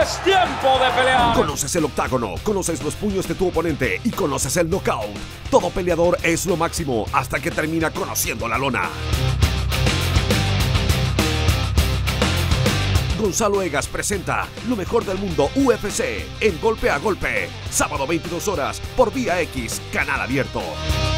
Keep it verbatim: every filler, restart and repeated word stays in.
es tiempo de pelear. Conoces el octágono, conoces los puños de tu oponente y conoces el knockout. Todo peleador es lo máximo hasta que termina conociendo la lona. Gonzalo Egas presenta lo mejor del mundo U F C en Golpe a Golpe. Sábado veintidós horas por Vía X, canal abierto.